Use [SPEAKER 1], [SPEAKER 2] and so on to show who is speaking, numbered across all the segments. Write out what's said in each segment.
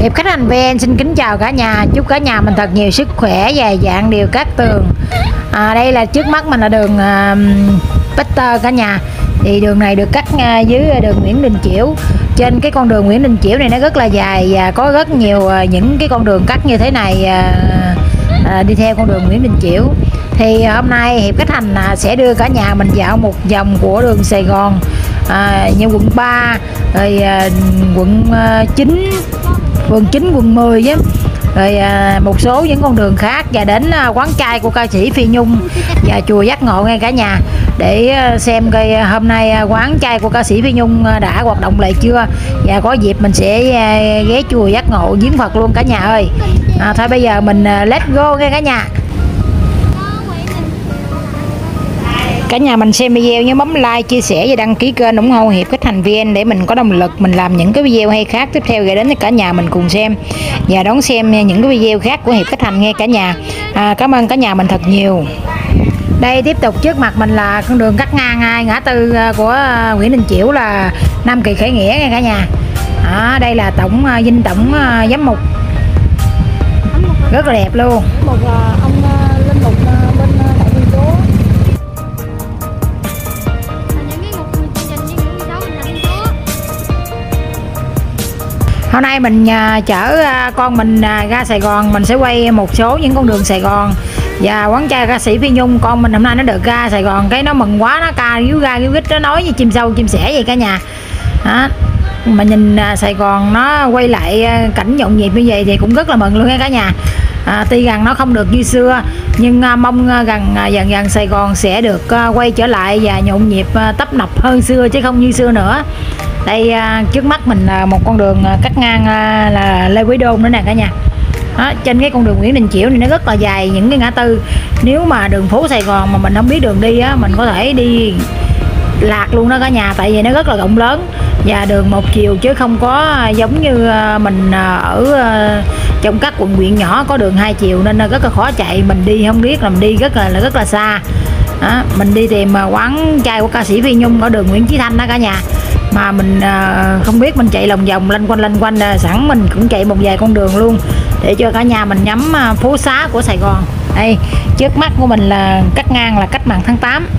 [SPEAKER 1] Hiệp Khách Hành VN xin kính chào cả nhà, chúc cả nhà mình thật nhiều sức khỏe, dày dạn đều cát tường. Đây là trước mắt mình là đường Peter cả nhà. Thì đường này được cắt dưới đường Nguyễn Đình Chiểu. Trên cái con đường Nguyễn Đình Chiểu này nó rất là dài và có rất nhiều những cái con đường cắt như thế này đi theo con đường Nguyễn Đình Chiểu. Thì hôm nay Hiệp Khách Hành sẽ đưa cả nhà mình dạo một vòng của đường Sài Gòn, như quận 3, rồi quận 9, phường 9, quận 10 với rồi một số những con đường khác, và đến quán chay của ca sĩ Phi Nhung và chùa Giác Ngộ nghe cả nhà, để xem coi hôm nay quán chay của ca sĩ Phi Nhung đã hoạt động lại chưa, và có dịp mình sẽ ghé chùa Giác Ngộ viếng Phật luôn cả nhà ơi. Thôi bây giờ mình let's go nghe cả nhà. Cả nhà mình xem video nhớ bấm like, chia sẻ và đăng ký kênh ủng hộ Hiệp Khách Hành VN để mình có động lực mình làm những cái video hay khác tiếp theo gửi đến cho cả nhà mình cùng xem và đón xem những cái video khác của Hiệp Khách Hành nghe cả nhà. Cảm ơn cả nhà mình thật nhiều. Đây tiếp tục trước mặt mình là con đường cắt ngang ngã tư của Nguyễn Đình Chiểu là Nam Kỳ Khởi Nghĩa nghe cả nhà. Đây là tổng dinh tổng giám mục, rất là đẹp luôn.
[SPEAKER 2] Một ông linh mục bên Đại Thiên Chúa.
[SPEAKER 1] Hôm nay mình chở con mình ra Sài Gòn, mình sẽ quay một số những con đường Sài Gòn và quán chay ca sĩ Phi Nhung. Con mình hôm nay nó được ra Sài Gòn, cái nó mừng quá, nó ca ríu ga ríu rít, nó nói như chim sâu chim sẻ vậy cả nhà. Mà nhìn Sài Gòn nó quay lại cảnh nhộn nhịp như vậy thì cũng rất là mừng luôn nha cả nhà. Tuy rằng nó không được như xưa, nhưng mong rằng dần dần Sài Gòn sẽ được quay trở lại và nhộn nhịp tấp nập hơn xưa chứ không như xưa nữa. Đây trước mắt mình là một con đường cắt ngang là Lê Quý Đôn nữa nè cả nhà. Trên cái con đường Nguyễn Đình Chiểu này nó rất là dài những cái ngã tư. Nếu mà đường phố Sài Gòn mà mình không biết đường đi mình có thể đi lạc luôn đó cả nhà, tại vì nó rất là rộng lớn và đường một chiều chứ không có giống như mình ở trong các quận huyện nhỏ có đường hai chiều, nên rất là khó chạy. Mình đi không biết là mình đi rất là xa. Mình đi tìm quán chay của ca sĩ Phi Nhung ở đường Nguyễn Chí Thanh đó cả nhà, mà mình không biết, mình chạy lòng vòng lanh quanh sẵn mình cũng chạy một vài con đường luôn để cho cả nhà mình ngắm phố xá của Sài Gòn. Đây trước mắt của mình là cắt ngang là Cách Mạng Tháng 8.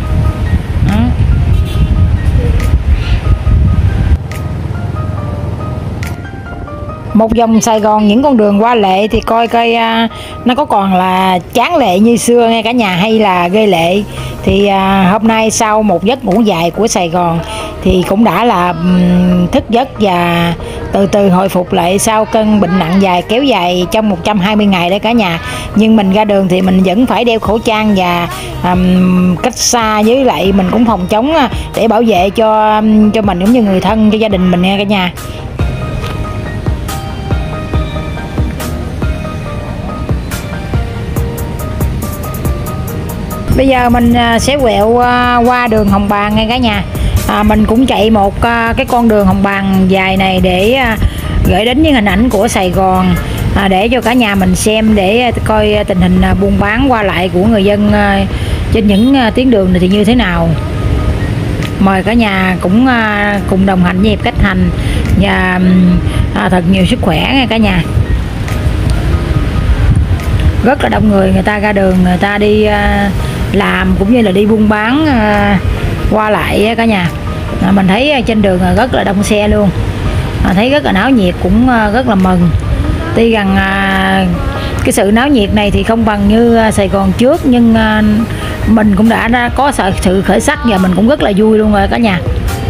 [SPEAKER 1] Một vòng Sài Gòn những con đường qua lệ thì coi nó có còn là chán lệ như xưa nghe cả nhà, hay là ghê lệ. Thì hôm nay sau một giấc ngủ dài của Sài Gòn thì cũng đã là thức giấc và từ từ hồi phục lại sau cơn bệnh nặng dài kéo dài trong 120 ngày đấy cả nhà. Nhưng mình ra đường thì mình vẫn phải đeo khẩu trang và cách xa, với lại mình cũng phòng chống để bảo vệ cho mình cũng như người thân, cho gia đình mình nghe cả nhà. Bây giờ mình sẽ quẹo qua đường Hồng Bàng nghe cả nhà. Mình cũng chạy một cái con đường Hồng Bàng dài này để gửi đến những hình ảnh của Sài Gòn, để cho cả nhà mình xem, để coi tình hình buôn bán qua lại của người dân trên những tuyến đường này thì như thế nào. Mời cả nhà cũng cùng đồng hành với Hiệp Khách Hành và thật nhiều sức khỏe nghe cả nhà. Rất là đông người ta ra đường, người ta đi làm cũng như là đi buôn bán qua lại cả nhà. Mình thấy trên đường rất là đông xe luôn, thấy rất là náo nhiệt, cũng rất là mừng. Tuy rằng cái sự náo nhiệt này thì không bằng như Sài Gòn trước, nhưng mình cũng đã có sự khởi sắc và mình cũng rất là vui luôn rồi cả nhà.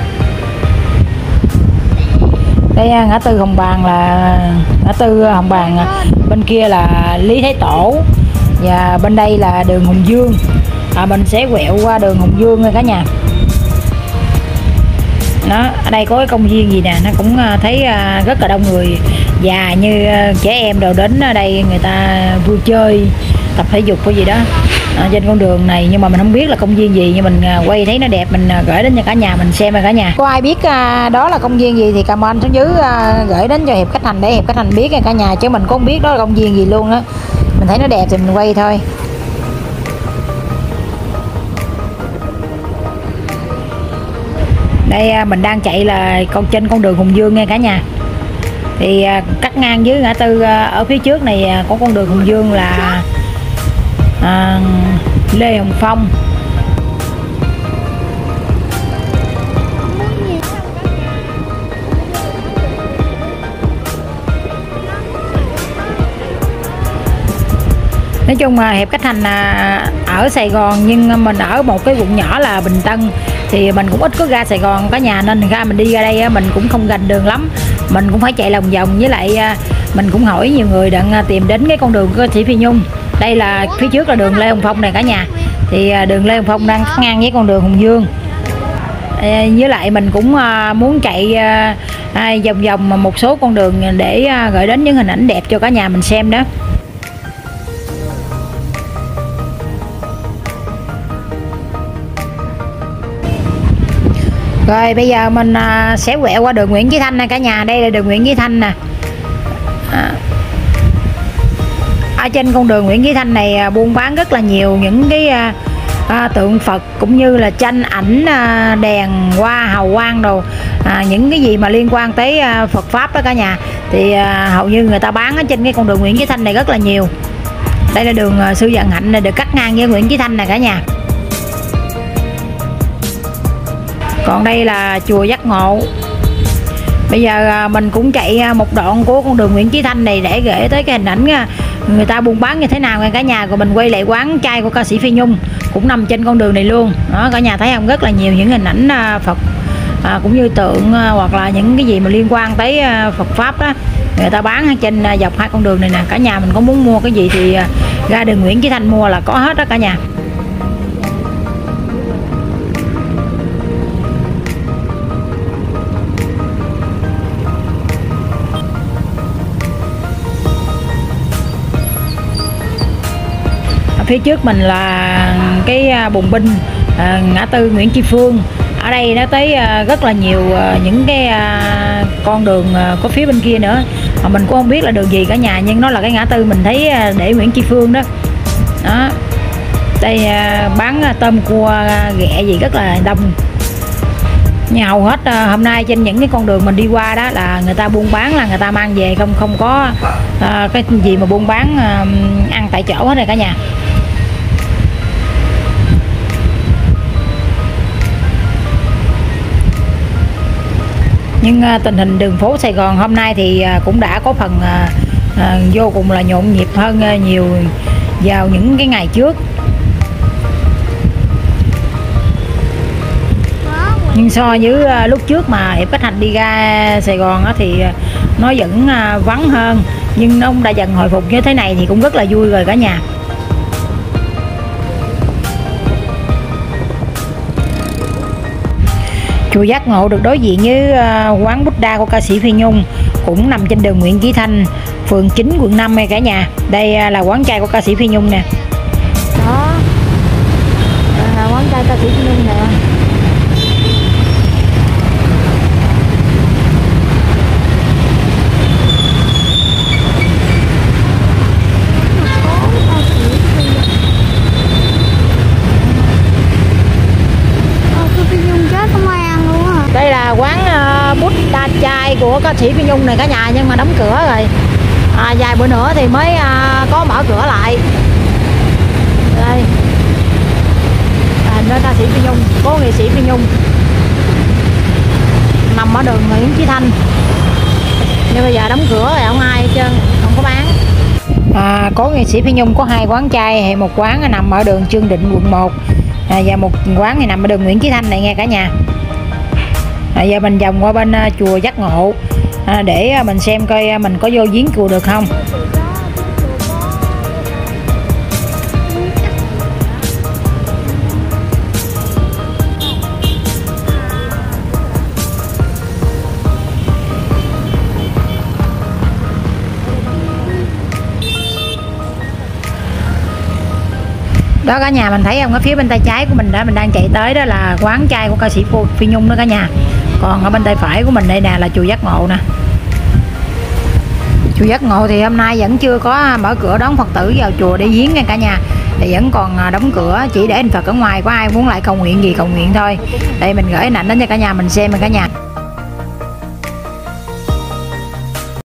[SPEAKER 1] Đây ngã tư Hồng Bàng là ngã tư Hồng Bàng, bên kia là Lý Thái Tổ và bên đây là đường Hùng Dương. Mình sẽ quẹo qua đường Hùng Dương nha cả nhà. Ở đây có cái công viên gì nè, nó cũng thấy rất là đông người già như trẻ em đều đến ở đây, người ta vui chơi tập thể dục cái gì đó trên con đường này, nhưng mà mình không biết là công viên gì, nhưng mình quay thấy nó đẹp mình gửi đến cho cả nhà mình xem. Cả nhà có ai biết đó là công viên gì thì comment xuống dưới gửi đến cho Hiệp Khách Hành để Hiệp Khách Hành biết nha cả nhà, chứ mình cũng không biết đó là công viên gì luôn đó. Mình thấy nó đẹp thì mình quay thôi. Đây mình đang chạy là trên con đường Hùng Dương nha cả nhà. Thì cắt ngang với ngã tư ở phía trước này có con đường Hùng Vương là Lê Hồng Phong. Nói chung là Hiệp Khách Thành ở Sài Gòn, nhưng mình ở một cái quận nhỏ là Bình Tân, thì mình cũng ít có ra Sài Gòn cả nhà, nên ra mình đi ra đây mình cũng không rành đường lắm, mình cũng phải chạy lòng vòng. Với lại mình cũng hỏi nhiều người đặng tìm đến cái con đường của ca sĩ Phi Nhung. Đây là phía trước là đường Lê Hồng Phong này cả nhà, thì đường Lê Hồng Phong đang cắt ngang với con đường Hùng Vương. Với lại mình cũng muốn chạy vòng vòng một số con đường để gửi đến những hình ảnh đẹp cho cả nhà mình xem đó. Rồi bây giờ mình sẽ quẹo qua đường Nguyễn Chí Thanh nè cả nhà. Đây là đường Nguyễn Chí Thanh nè. Ở trên con đường Nguyễn Chí Thanh này buôn bán rất là nhiều những cái tượng Phật, cũng như là tranh ảnh, đèn hoa, hào quang đồ, những cái gì mà liên quan tới Phật Pháp đó cả nhà. Thì hầu như người ta bán ở trên cái con đường Nguyễn Chí Thanh này rất là nhiều. Đây là đường Sư Vạn Hạnh này, được cắt ngang với Nguyễn Chí Thanh này cả nhà. Còn đây là chùa Giác Ngộ. Bây giờ mình cũng chạy một đoạn của con đường Nguyễn Chí Thanh này để gửi tới cái hình ảnh người ta buôn bán như thế nào nha cả nhà. Rồi mình quay lại quán chay của ca sĩ Phi Nhung cũng nằm trên con đường này luôn đó cả nhà, thấy không? Rất là nhiều những hình ảnh Phật, cũng như tượng, hoặc là những cái gì mà liên quan tới Phật Pháp đó, người ta bán trên dọc hai con đường này nè cả nhà. Mình có muốn mua cái gì thì ra đường Nguyễn Chí Thanh mua là có hết đó cả nhà. Phía trước mình là cái bùng binh ngã tư Nguyễn Tri Phương. Ở đây nó tới rất là nhiều những cái con đường có phía bên kia nữa mà mình cũng không biết là đường gì cả nhà, nhưng nó là cái ngã tư mình thấy để Nguyễn Tri Phương đó. Đó. Đây bán tôm cua ghẹ gì rất là đông. Nhưng hầu hết hôm nay trên những cái con đường mình đi qua đó là người ta buôn bán, là người ta mang về, không có cái gì mà buôn bán ăn tại chỗ hết rồi cả nhà. Nhưng tình hình đường phố Sài Gòn hôm nay thì cũng đã có phần vô cùng là nhộn nhịp hơn nhiều vào những cái ngày trước. Nhưng so với lúc trước mà Hiệp Khách Thành đi ra Sài Gòn thì nó vẫn vắng hơn, nhưng nó đã dần hồi phục như thế này thì cũng rất là vui rồi cả nhà. Chùa Giác Ngộ được đối diện với quán Buddha của ca sĩ Phi Nhung, cũng nằm trên đường Nguyễn Chí Thanh, phường 9, quận 5 này cả nhà. Đây là quán chay của ca sĩ Phi Nhung nè.
[SPEAKER 2] Đó là quán chay ca sĩ Phi Nhung nè.
[SPEAKER 1] Đây là quán Buddha chay của ca sĩ Phi Nhung này cả nhà, nhưng mà đóng cửa rồi. Vài bữa nữa thì mới có mở cửa lại. Đây hình đó ca sĩ Phi Nhung, cố nghệ sĩ Phi Nhung, nằm ở đường Nguyễn Chí Thanh. Nhưng bây giờ đóng cửa rồi, không ai hết trơn, không có bán. Cố nghệ sĩ Phi Nhung có 2 quán chay, hay một quán nằm ở đường Trương Định, quận 1, và một quán thì nằm ở đường Nguyễn Chí Thanh này nghe cả nhà. Giờ mình vòng qua bên chùa Giác Ngộ để mình xem coi mình có vô viếng chùa được không. Đó cả nhà, mình thấy không, ở phía bên tay trái của mình đó, mình đang chạy tới đó là quán chay của ca sĩ Phi Nhung đó cả nhà. Còn ở bên tay phải của mình đây nè là chùa Giác Ngộ nè. Chùa Giác Ngộ thì hôm nay vẫn chưa có mở cửa đón Phật tử vào chùa để viếng nha cả nhà. Thì vẫn còn đóng cửa, chỉ để hình Phật ở ngoài, có ai muốn lại cầu nguyện gì cầu nguyện thôi. Đây mình gửi hình ảnh đến cho cả nhà mình xem cả nhà.